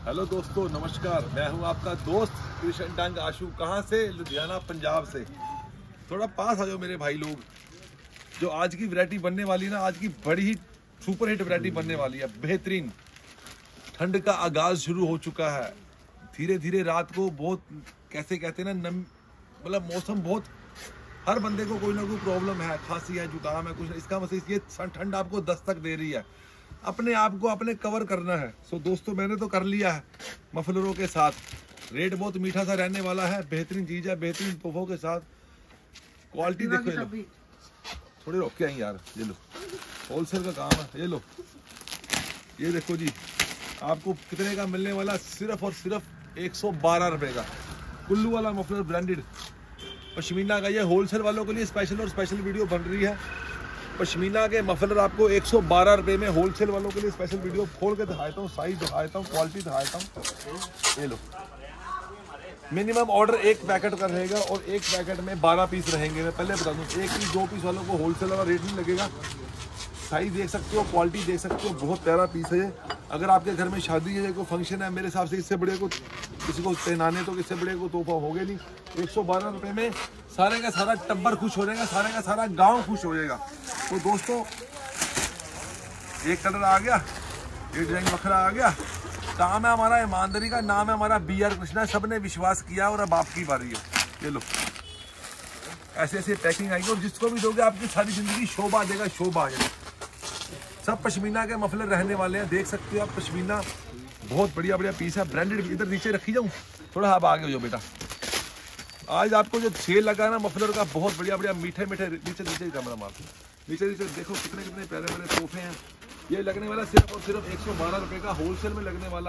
Hello दोस्तों, नमस्कार। मैं हूं आपका दोस्त कृष्ण डंग आशू। कहां से? लुधियाना, पंजाब से। थोड़ा पास आ जाओ मेरे भाई लोग। जो आज की वैरायटी बनने वाली है ना, आज की बड़ी ही सुपर हिट वैरायटी बनने वाली है, बेहतरीन। ठंड का आगाज शुरू हो चुका है। धीरे धीरे रात को बहुत, कैसे कहते हैं ना, मतलब मौसम बहुत, हर बंदे को कोई ना कोई प्रॉब्लम है, खांसी है, जुकाम है, कुछ नहीं। इसका मतलब ये ठंड आपको दस्तक दे रही है। अपने आप को अपने कवर करना है। सो दोस्तों, मैंने तो कर लिया है मफलरों के साथ। रेट बहुत मीठा सा रहने वाला है, बेहतरीन चीज है, बेहतरीन तोहफों के साथ। क्वालिटी देखो, ये लो, थोड़ी रोक के आई यार, ये लो, होलसेल का काम है। ये लो, ये देखो जी, आपको कितने का मिलने वाला? सिर्फ और सिर्फ 112 रुपए का कुल्लू वाला मफलर, ब्रांडेड पश्मीना का। ये होलसेल वालों के लिए स्पेशल और स्पेशल वीडियो बन रही है। पश्मीना के मफलर आपको 112 रुपए में, होलसेल वालों के लिए स्पेशल वीडियो खोल के दिखाता हूँ, साइज दिखाता हूँ, क्वालिटी दिखाता हूँ। ये लो, मिनिमम ऑर्डर एक पैकेट का रहेगा और एक पैकेट में 12 पीस रहेंगे। मैं पहले बता दूँ, एक पीस 2 पीस वालों को होलसेल वाला रेट नहीं लगेगा। साइज देख सकते हो, क्वालिटी देख सकते हो, बहुत प्यारा पीस है ये। अगर आपके घर में शादी है, कोई फंक्शन है, मेरे हिसाब से इससे बड़े को किसी को पहनाने तो इससे बड़े को तोहफा हो गया नहीं। 112 रुपए में सारे का सारा टब्बर खुश हो जाएगा, सारे का सारा गांव खुश हो जाएगा। तो दोस्तों, एक कलर आ गया, एक डिजाइन बखरा आ गया। काम है हमारा ईमानदारी का, नाम है हमारा BR कृष्णा। सबने विश्वास किया और अब आपकी बारी है। ये लो, ऐसे ऐसे पैकिंग आएगी और जिसको भी दोगे आपकी सारी जिंदगी शोभा देगा, शोभा आ जाएगा। सब पश्मीना के मफलर रहने वाले हैं, देख सकते हो आप। पश्मीना बहुत बढ़िया बढ़िया पीस है, ब्रांडेड। इधर नीचे रखी जाऊँ थोड़ा, आप आगे हो जाओ बेटा। आज आपको जो सेल लगा ना मफलर का, बहुत बढ़िया बढ़िया मीठे मीठे, नीचे नीचे कैमरा मारते, नीचे नीचे देखो कितने कितने प्यारे प्यारे तोहफे हैं। ये लगने वाला सिर्फ और सिर्फ 112 रुपए का, होलसेल में लगने वाला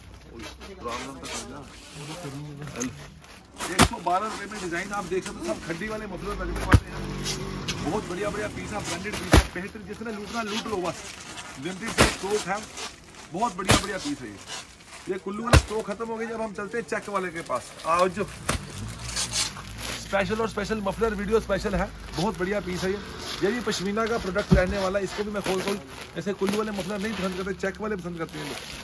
112 रुपए में। डिजाइन आप देख सकते हो, सब खड्डी वाले मफलर लगने वाले हैं। बहुत बढ़िया बढ़िया पीस है, ब्रांडेड पीस है, बेहतरीन। जिसने लूटना लूट लो बस। लिमिटेड से स्टॉक है, बहुत बढ़िया बढ़िया पीस है ये। कुल्लू वाला स्टॉक खत्म हो गई, जब हम चलते हैं चेक वाले के पास। आओ जो स्पेशल और स्पेशल मफलर वीडियो स्पेशल है, बहुत बढ़िया पीस है ये भी पश्मीना का प्रोडक्ट रहने वाला है। इसको भी मैं खोल ऐसे कुल्लू वाले मफलर नहीं पसंद करते, चेक वाले पसंद करते हैं लोग।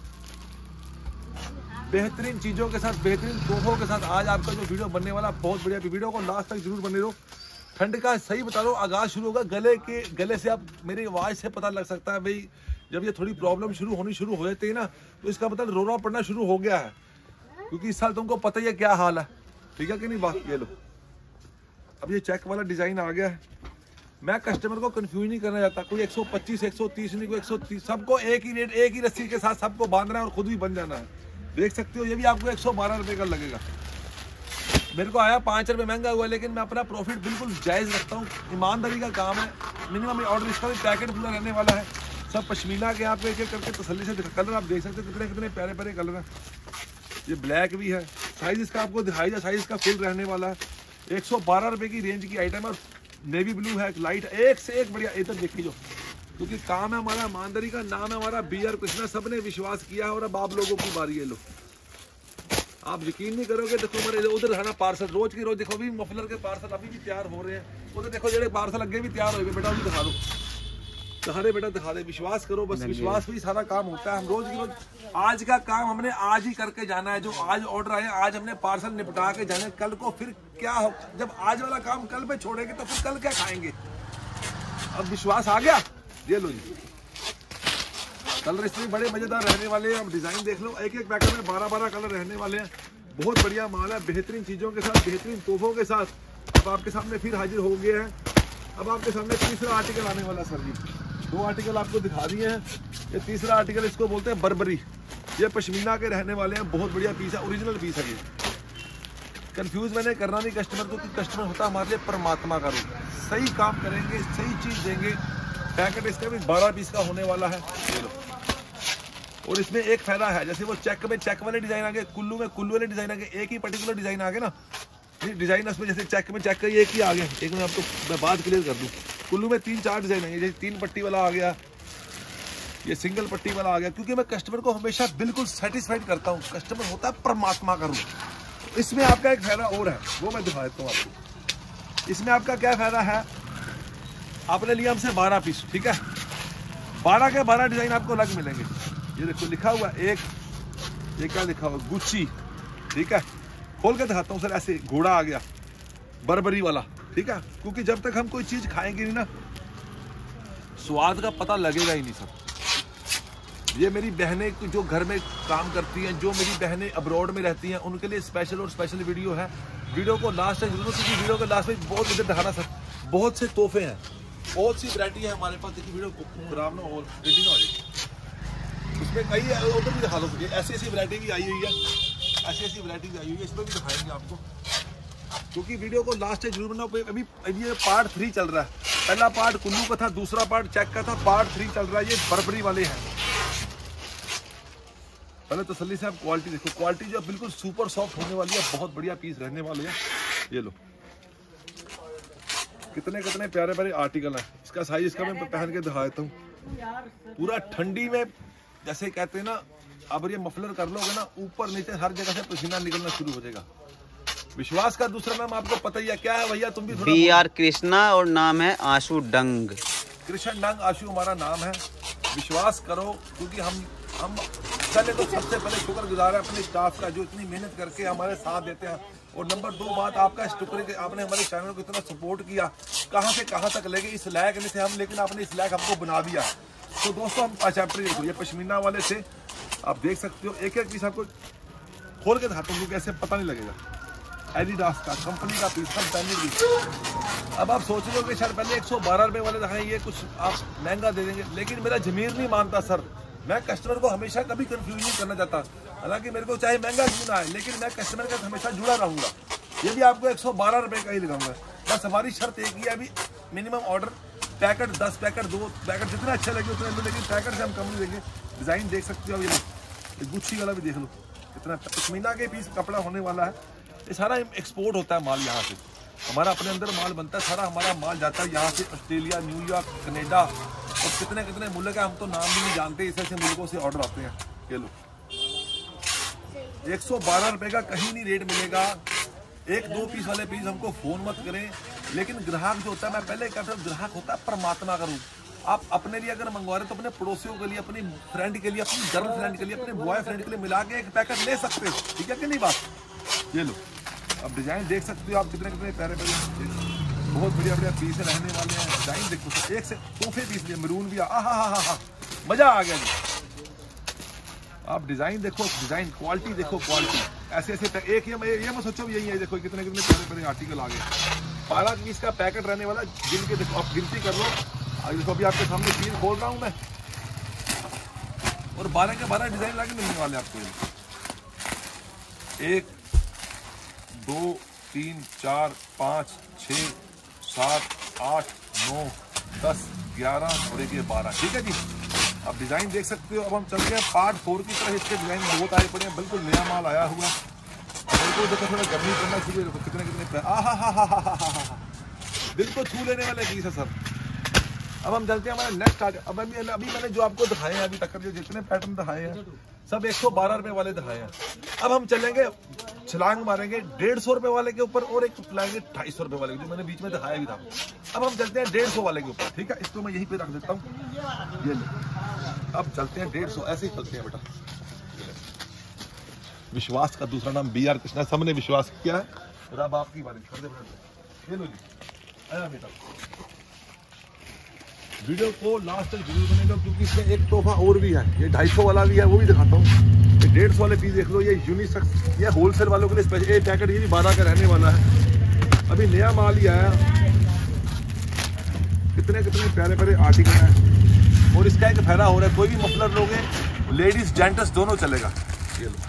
बेहतरीन चीजों के साथ, बेहतरीन तोहफों के साथ आज आपका जो वीडियो बनने वाला, बहुत बढ़िया। वीडियो को लास्ट तक जरूर बने रहो। ठंड का सही बता रहा हूँ, आगाज शुरू होगा। गले से आप मेरी आवाज से पता लग सकता है भाई, जब ये थोड़ी प्रॉब्लम शुरू हो जाती है ना, तो इसका मतलब रोना पड़ना शुरू हो गया है। क्योंकि इस साल तुमको पता ही है क्या हाल है, ठीक है कि नहीं बात। ये लो, अब ये चेक वाला डिजाइन आ गया है। मैं कस्टमर को कंफ्यूज नहीं करना चाहता। कोई 125 130 नहीं, कोई 130, सबको एक ही रेट, एक ही रस्सी के साथ सबको बांधना है और खुद भी बन जाना है। देख सकते हो, ये भी आपको 112 रुपए का लगेगा। मेरे को आया 5 रुपए महंगा हुआ, लेकिन मैं अपना प्रॉफिट बिल्कुल जायज रखता हूँ। ईमानदारी का काम है। मिनिमम ऑर्डर, इसका भी पैकेट पूरा रहने वाला है। सब पश्मीना के आपको एक एक करके तसल्ली से कलर आप देख सकते हो, कितने कितने प्यारे प्यारे कलर हैं। ये ब्लैक भी है, साइज इसका आपको दिखाई जाए, साइज इसका फुल रहने वाला है। 112 रुपए की रेंज की आइटम है। और नेवी ब्लू है, लाइट, एक से एक बढ़िया। इधर देखिए जो, क्योंकि काम है हमारा ईमानदारी का, नाम है हमारा BR कृष्णा। सबने विश्वास किया और अब आप लोगों की बारी है। लो, आप यकीन नहीं करोगे, देखो हमारे उधर है ना पार्सल, रोज की रोज देखो, अभी मफलर के पार्सल अभी भी तैयार हो रहे हैं। उधर देखो जेडे पार्सल अगे भी तैयार हो गए। बेटा दिखा दो, दिखा दे बेटा, दिखा दे। विश्वास करो बस, विश्वास भी सारा काम होता है। हम रोज की रोज, आज का काम हमने आज ही करके जाना है। जो आज ऑर्डर आए, आज हमने पार्सल निपटा के जाना है। कल को फिर क्या हो, जब आज वाला काम कल पे छोड़ेंगे तो फिर कल क्या खाएंगे। अब विश्वास आ गया। ये लो जी, कलर इसमें बड़े मजेदार रहने वाले हैं। अब डिजाइन देख लो, एक एक पैकेट में 12-12 कलर रहने वाले हैं। बहुत बढ़िया माल है, बेहतरीन चीजों के साथ, बेहतरीन तोहफों के साथ। अब आपके सामने फिर हाजिर हो गए हैं। अब आपके सामने तीसरा आर्टिकल आने वाला सर जी। 2 आर्टिकल आपको दिखा दिए हैं। ये तीसरा आर्टिकल, इसको बोलते हैं बर्बरी। ये पश्मीना के रहने वाले हैं, बहुत बढ़िया पीस है, ओरिजिनल पीस है ये। कंफ्यूज मैंने करना नहीं कस्टमर को, कि कस्टमर होता हमारे लिए परमात्मा का रूप। सही काम करेंगे, सही चीज देंगे। पैकेट इसका भी 12 पीस का होने वाला है। और इसमें एक फायदा है, जैसे वो चेक में चेक वाले डिजाइन आ गए, कुल्लू में कुल्लू वाले डिजाइन आ गए। एक ही पर्टिकुलर डिजाइन आ गए ना, डिजाइन उसमें जैसे चेक में चेक का एक ही आ गया। एक मैं आपको मैं बात क्लियर कर दूं, कुल्लू में 3-4 डिजाइन है। जैसे 3 पट्टी वाला आ गया, ये सिंगल पट्टी वाला आ गया। क्योंकि मैं कस्टमर को हमेशा बिल्कुल सेटिस्फाइड करता हूँ। कस्टमर होता है परमात्मा का रूप। इसमें आपका एक फायदा और है, वो मैं दिखा देता हूँ आपको। इसमें आपका क्या फायदा है, आपने लिया हमसे 12 पीस, ठीक है। 12 के 12 डिजाइन आपको अलग मिलेंगे। ये देखो लिखा हुआ 1 ये क्या लिखा हुआ, गुच्ची, ठीक है। खोल के दिखाता हूँ सर, ऐसे घोड़ा आ गया बर्बरी वाला, ठीक है, क्योंकि जब तक हम कोई चीज खाएंगे नहीं ना, स्वाद का पता लगेगा ही नहीं सर। ये मेरी बहनें जो घर में काम करती हैं, जो मेरी बहनें अब्रॉड में रहती हैं, उनके लिए स्पेशल और स्पेशल वीडियो है। वीडियो को लास्ट तक जरूर, क्योंकि वीडियो के लास्ट में बहुत इधर दिखाना सर, बहुत से तोहफे हैं, बहुत सी वैरायटी है हमारे पास। देखिए वीडियो खराब ना हो, रेडी ना हो जाए, उसमें कई उधर भी दिखा दो। ऐसी ऐसी वैरायटी भी आई हुई है, ऐसी ऐसी वैरायटी भी आई हुई है, इसमें भी दिखाएंगे आपको, क्योंकि वीडियो को लास्ट तक जरूर बनाओ। अभी ये पार्ट 3 चल रहा है। पहला पार्ट कुल्लू का था, दूसरा पार्ट चेक का था, पार्ट 3 चल रहा है। ये बर्बरी वाले हैं। पहले तसल्ली से आप क्वालिटी देखो, क्वालिटी जो बिल्कुल सुपर सॉफ्ट होने वाली है, बहुत बढ़िया पीस रहने वाले हैं। ये लो, कितने कितने प्यारे प्यारे आर्टिकल हैं। इसका साइज इसका मैं पहन के दिखा देता हूँ। पूरा ठंडी में जैसे कहते हैं ना, अब ये मफलर कर लोगे ना, ऊपर नीचे हर जगह से पसीना निकलना शुरू हो जाएगा। विश्वास का दूसरा नाम आपको पता ही है, क्या है भैया, तुम भी थोड़ा। BR कृष्णा और नाम है आशु डंग। कृष्ण डंग आशु हमारा नाम है। विश्वास करो, क्योंकि हम पहले तो सबसे पहले शुक्रगुजार है अपने स्टाफ का, जो इतनी मेहनत करके हमारे साथ देते हैं। और नंबर 2 बात आपका शुक्र है कि आपने हमारे चैनल को इतना सपोर्ट किया, कहाँ से कहाँ तक लेके, इस लायक नहीं थे हम, लेकिन आपने इस लायक हमको बना दिया। तो दोस्तों हम चैप्टर देखो, ये पश्मीना वाले से आप देख सकते हो, एक एक पीस आपको खोल के दिखाता हूँ, कैसे पता नहीं लगेगा। एडिडास का कंपनी का पीस, सब ब्रांडेड पीस। अब आप सोच लो कि सर पहले 112 रुपए वाले दिखाएं, ये कुछ आप महंगा दे देंगे, लेकिन मेरा जमीर नहीं मानता सर। मैं कस्टमर को हमेशा कभी कंफ्यूज नहीं करना चाहता, हालांकि मेरे को चाहे महंगा क्यों ना आए, लेकिन मैं कस्टमर के साथ हमेशा जुड़ा रहूंगा। ये भी आपको 112 रुपए का ही लगाऊंगा। बस हमारी शर्त एक ही है, अभी minimum order packet 10 packet 2 packet जितने अच्छे लगे उतने लो, लेकिन पैकेट से हम कम नहीं देंगे। डिजाइन देख सकते हो, ये गुच्छी वाला भी देख लो, कितना पश्मीना के पीस कपड़ा होने वाला है। ये सारा एक्सपोर्ट होता है माल, यहाँ से हमारा अपने अंदर माल बनता है, सारा हमारा माल जाता है यहाँ से ऑस्ट्रेलिया, न्यूयॉर्क, कनाडा और कितने कितने मुल्क है, हम तो नाम भी नहीं जानते, ऐसे ऐसे मुल्कों से ऑर्डर आते हैं। ये लो 112 रुपए का कहीं नहीं रेट मिलेगा। 1-2 पीस वाले पीस हमको फोन मत करें, लेकिन ग्राहक जो होता है, मैं पहले कहता हूँ, ग्राहक होता है परमात्मा का रूप। आप अपने लिए अगर मंगवा रहे तो अपने पड़ोसियों के लिए, अपनी फ्रेंड के लिए, अपनी गर्ल फ्रेंड के लिए, अपने बॉय फ्रेंड के लिए मिला के एक पैकेट ले सकते हो, ठीक है कि नहीं बात। ये लो, अब डिजाइन देख सकते हो आप, कितने कितने प्यारे प्यारे, बहुत बढ़िया बढ़िया पीस रहने वाले हैं। डिजाइन देखो, एक से तोहफे पीस लिए, मरून भी हा मजा आ गया जी। आप डिजाइन देखो, डिजाइन क्वालिटी देखो, क्वालिटी ऐसे ऐसे एक ये मत सोचो यही है। देखो कितने कितने प्यारे प्यारे आर्टिकल आ गए। 12 पीस का पैकेट रहने वाला, जिनके देखो आप गिनती कर लो। देखो अभी आपके सामने पीस खोल रहा हूँ मैं, और 12 के 12 डिजाइन लाके मिलने वाले आपको। 1 2 3 4 5 6 7 8 9 10 11 और 12, ठीक है जी। अब डिजाइन देख सकते हो। अब हम चलते हैं पार्ट 4 की तरह। इसके डिजाइन बहुत आए पड़े हैं, बिल्कुल नया माल आया हुआ। बिल्कुल देखो, थोड़ा गर्मी करना शुरू, देखो कितने कितने दिल को छू लेने वाले पीस है सर। अब हम चलते हैं हमारे नेक्स्ट टारगेट। अब अभी मैंने जो आपको दिखाए हैं अभी तक, जो जितने पैटर्न दिखाए हैं सब 112 रुपए वाले दिखाए हैं। अब हम चलेंगे, छलांग मारेंगे 150 रुपए वाले के ऊपर, और एक लाएंगे 250 रुपए वाले, जो मैंने बीच में दिखाया भी था। अब हम चलते हैं 150 वाले के ऊपर, ठीक है। इसको मैं यहीं पे रख देता हूँ, ये लो। अब चलते हैं 150, ऐसे ही चलते हैं बेटा। विश्वास का दूसरा नाम BR कृष्णा, सबने विश्वास किया है। रब आपकी बारी, ये लो जी, आया बेटा। वीडियो को लास्ट तक जरूर बनेगा, क्योंकि इसमें एक तोहफा और भी है। ये 250 वाला भी है, वो भी दिखाता हूँ। ये 150 वाले पीस देख लो, ये यूनिसेक्स, ये होलसेल वालों के लिए स्पेशल। एक पैकेट ये भी 12 का रहने वाला है, अभी नया माल ही आया। कितने कितने प्यारे प्यारे आर्टिकल हैं। और इसका एक फायदा हो रहा है, कोई भी मफलर लोगे, लेडीज जेंट्स दोनों चलेगा। ये लो,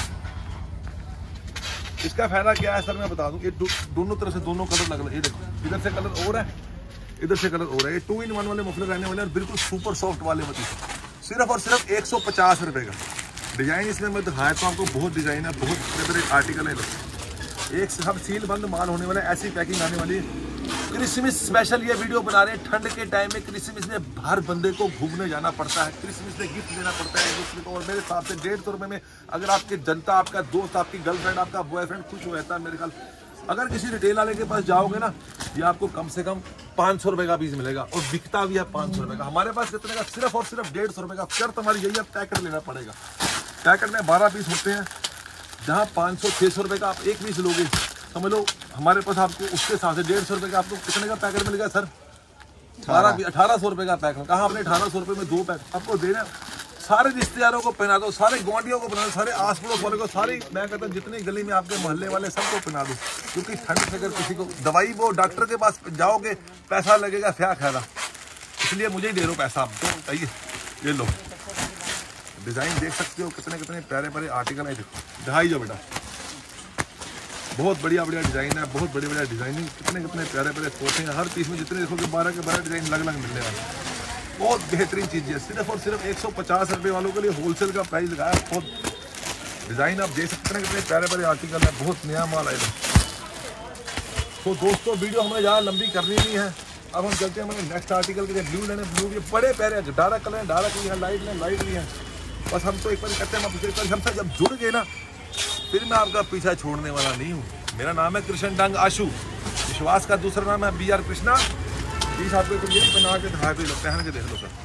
इसका फायदा क्या है सर मैं बता दूं। ये दोनों तरफ से दोनों कलर लग रहे हैं। ये देखो, इधर से कलर और है, इधर से कलर हो रहा है। ये 2-in-1 वाले मफलर रहने वाले और बिल्कुल सुपर सॉफ्ट वाले मतलब सिर्फ और सिर्फ 150 रुपए का। डिजाइन इसमें मैं दिखाया तो आपको, बहुत डिजाइन है, बहुत बड़े बड़े आर्टिकल है। एक सब सील बंद माल होने वाला है, ऐसी पैकिंग आने वाली है। क्रिसमस स्पेशल ये वीडियो बना रहे हैं। ठंड के टाइम में क्रिसमस में हर बंदे को घूमने जाना पड़ता है, क्रिसमस में गिफ्ट देना पड़ता है एक दूसरे को। और मेरे हिसाब से 150 रुपए में अगर आपकी जनता, आपका दोस्त, आपकी गर्लफ्रेंड, आपका बॉयफ्रेंड खुश हो जाता है मेरे ख्याल। अगर किसी रिटेल वाले के पास जाओगे ना, ये आपको कम से कम 500 रुपए का पीस मिलेगा, और बिकता भी है 500 रुपए का। हमारे पास कितने का? सिर्फ और सिर्फ 150 रुपए का। शर्त हमारी यही है, पैकेट लेना पड़ेगा। पैकेट में 12 पीस होते हैं। जहाँ 500-600 रुपये का आप एक पीस लोगे, समझ लो हमारे पास आपको उसके हिसाब से 150 रुपये का आपको कितने का पैकेट मिलेगा सर? 1800 रुपये का पैकेट। कहाँ आपने 1800 रुपये में 2 पैकेट आपको देना। सारे रिश्तेदारों को पहना दो, सारे गुआंढियों को पहना दो, सारे आस पड़ोस वाले को, सारी मैं कहता हूँ जितनी गली में आपके मोहल्ले वाले सबको पहना दो। क्योंकि ठंड से अगर किसी को दवाई वो डॉक्टर के पास जाओगे पैसा लगेगा क्या फायदा, इसलिए मुझे ही दे दो पैसा आप तो चाहिए। ये लो डिज़ाइन देख सकते हो, कितने कितने प्यारे प्यारे आर्टिकल है। देखो दिखाई जाओ बेटा, बहुत बढ़िया बढ़िया डिज़ाइन है, बहुत बढ़िया बढ़िया डिज़ाइनिंग, कितने कितने प्यारे प्यारे तोते हैं। हर पीस में जितने देखोगे 12 के 12 डिज़ाइन अलग अलग मिलने वाले हैं। बहुत बेहतरीन चीज़ है। सिर्फ और सिर्फ 150 रुपये वालों के लिए होलसेल का प्राइस लगाया। बहुत डिज़ाइन आप देख सकते हैं, कितने प्यारे प्यारे आर्टिकल है, बहुत नया माल आएगा। तो दोस्तों वीडियो हमें ज़्यादा लंबी करनी नहीं है, अब हम चलते हैं हमारे नेक्स्ट आर्टिकल के। ब्लू लेने ब्लू, ये बड़े प्यारे हैं, डार्क कलर है, डार्क भी है, लाइट में लाइट भी है। बस हम तो एक बार कहते हैं हमसे जब जुड़ गए ना फिर मैं आपका पीछा छोड़ने वाला नहीं हूँ। मेरा नाम है कृष्ण डंग आशु, विश्वास का दूसरा नाम है BR कृष्णा। पीस आपको तो यही बना के दिखा के पहन के देख लो सर।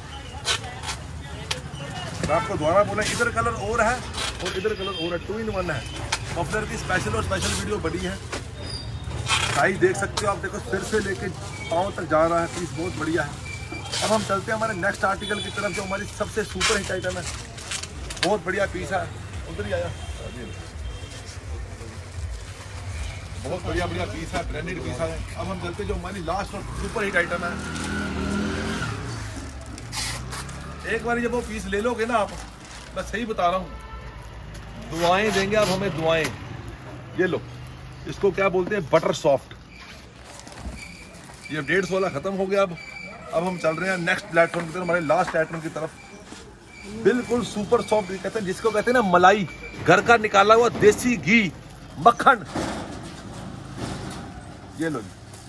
आपको दोबारा बोला, इधर कलर और है और इधर कलर और है, 2 in 1 है। मफलर की स्पेशल और स्पेशल वीडियो बड़ी है, साइज देख सकते हो आप। देखो सिर से लेके पाँव तक जा रहा है, पीस बहुत बढ़िया है। अब हम चलते हैं हमारे नेक्स्ट आर्टिकल की तरफ, जो हमारी सबसे सुपर हिट आइटम है। बहुत बढ़िया पीस है, उधर ही आया, बहुत बढ़िया बढ़िया पीस है, ब्रांडेड पीस है। अब हम चलते जो हमारी लास्ट और सुपर हिट आइटम है। एक बार जब वो पीस ले लोगे ना आप, मैं सही बता रहा हूँ, दुआएं देंगे आप हमें, दुआएं। ये लो, इसको क्या बोलते हैं, बटर सॉफ्ट। ये 150 वाला खत्म हो गया। अब हम चल रहे हैं नेक्स्ट प्लेटफॉर्म की तरफ, हमारे लास्ट आइटम की तरफ। बिल्कुल सुपर सॉफ्ट कहते हैं, जिसको कहते हैं ना मलाई, घर का निकाला हुआ देसी घी मक्खन। ये लो,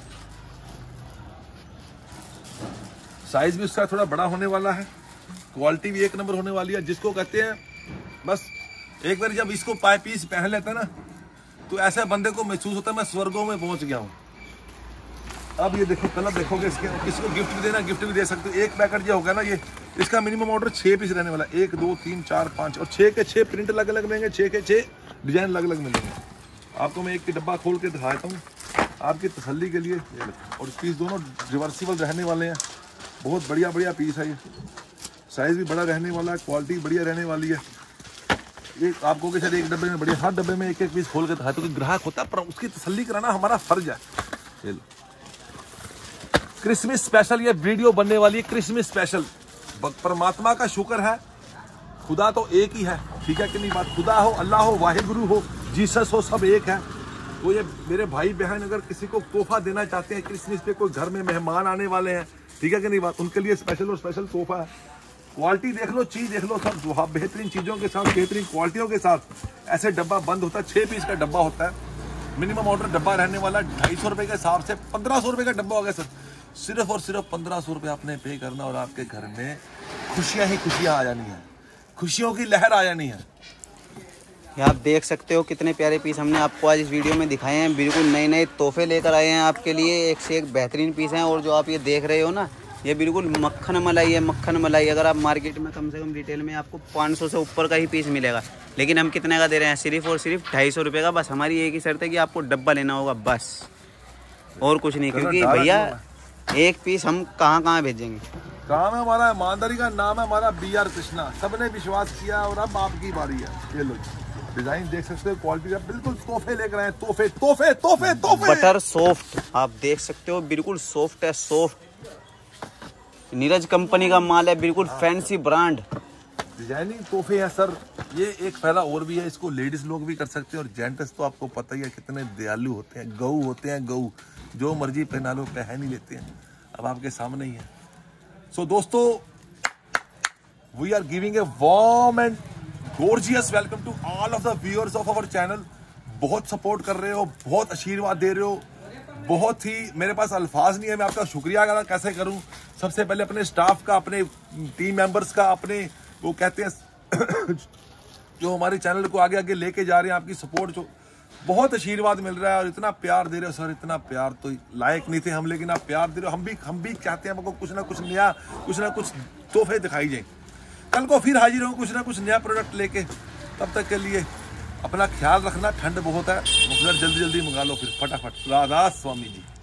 साइज भी उसका थोड़ा बड़ा होने वाला है, क्वालिटी भी एक नंबर होने वाली है। जिसको कहते हैं बस एक बार जब इसको पीस पहन लेता है ना, तो ऐसे बंदे को महसूस होता है मैं स्वर्गों में पहुंच गया हूँ। अब ये देखो कलर देखोगे इसके, किसी को गिफ्ट भी देना, गिफ्ट भी दे सकते हो। एक पैकेट जो होगा ना, ये इसका मिनिमम ऑर्डर 6 पीस रहने वाला, 1 2 3 4 5 और 6 के 6 प्रिंट अलग अलग मिलेंगे, 6 के 6 डिजाइन अलग अलग मिलेंगे। आपको मैं एक डब्बा खोल के दिखाता हूँ आपकी तसल्ली के लिए। और पीस दोनों रिवर्सिबल रहने वाले हैं, बहुत बढ़िया बढ़िया पीस है। ये साइज भी बड़ा रहने वाला है, क्वालिटी बढ़िया रहने वाली है। ये आपको के साथ एक डब्बे में बढ़िया, हर डब्बे में एक एक पीस खोल के दिखाता हूँ। ग्राहक होता है पर उसकी तसल्ली कराना हमारा फर्ज है। ये लो क्रिसमस स्पेशल, ये वीडियो बनने वाली है क्रिसमस स्पेशल। परमात्मा का शुक्र है, खुदा तो एक ही है, ठीक है कि नहीं बात। खुदा हो, अल्लाह हो, वाहिगुरु हो, जीसस हो, सब एक है। तो ये मेरे भाई बहन अगर किसी को तोहफा देना चाहते हैं क्रिसमस पे, कोई घर में मेहमान आने वाले हैं, ठीक है कि नहीं बात, उनके लिए स्पेशल और स्पेशल तोहफा है। क्वालिटी देख लो, चीज देख लो, सब बेहतरीन चीजों के साथ, बेहतरीन क्वालिटियों के साथ। ऐसे डब्बा बंद होता है, 6 पीस का डब्बा होता है। मिनिमम ऑर्डर डब्बा रहने वाला 250 रुपए के हिसाब से 1500 रुपए का डब्बा हो गया सर। सिर्फ और सिर्फ 1500 रुपये आपने पे करना और आपके घर में खुशियां ही खुशियां आ जानी है, खुशियों की लहर आ जानी है। ये आप देख सकते हो कितने प्यारे पीस हमने आपको आज इस वीडियो में दिखाए हैं। बिल्कुल नए नए तोहफे लेकर आए हैं आपके लिए, एक से एक बेहतरीन पीस हैं। और जो आप ये देख रहे हो ना, ये बिल्कुल मक्खन मलाई है, मक्खन मलाई। अगर आप मार्केट में कम से कम रिटेल में आपको 500 से ऊपर का ही पीस मिलेगा, लेकिन हम कितने का दे रहे हैं, सिर्फ और सिर्फ 250 रुपये का। बस हमारी एक ही शर्त है कि आपको डब्बा लेना होगा, बस और कुछ नहीं। क्योंकि भैया एक पीस हम कहाँ कहाँ भेजेंगे। काम है हमारा, ईमानदारी का नाम है हमारा BR कृष्णा। सबने विश्वास किया और अब आपकी बारी है। ये लो डिजाइन देख सकते हो, क्वालिटी का बिल्कुल तोहफे लेकर आए, तोहफे तोहफे तोहफे तोहफे। बटर सॉफ्ट आप देख सकते हो, बिल्कुल सॉफ्ट है, सॉफ्ट। नीरज कंपनी का माल है, बिल्कुल फैंसी ब्रांड डिजाइनिंग तोहफे है सर। ये एक फायदा और भी है, इसको लेडीज लोग भी कर सकते हैं और जेंट्स तो आपको पता ही है कितने दयालु होते हैं, गऊ होते हैं, गऊ जो मर्जी पहना लो पहन ही लेते हैं। अब आपके सामने ही है। सो दोस्तों, we are giving a warm and gorgeous welcome to all of the viewers of our channel। बहुत सपोर्ट कर रहे हो, बहुत आशीर्वाद दे रहे हो, बहुत ही मेरे पास अल्फाज नहीं है मैं आपका शुक्रिया अदा कैसे करूं। सबसे पहले अपने स्टाफ का, अपने टीम मेंबर्स का, अपने वो कहते हैं जो हमारे चैनल को आगे आगे लेके जा रहे हैं, आपकी सपोर्ट जो बहुत आशीर्वाद मिल रहा है और इतना प्यार दे रहे हो सर। इतना प्यार तो लायक नहीं थे हम, लेकिन आप प्यार दे रहे हो। हम भी चाहते हैं आपको कुछ ना कुछ नया, कुछ ना कुछ तोहफे दिखाई जाए। कल को फिर हाजिर हो कुछ ना कुछ नया प्रोडक्ट लेके। तब तक के लिए अपना ख्याल रखना, ठंड बहुत है, मफलर जल्दी जल्दी मंगा लो फिर फटाफट। राधा स्वामी जी।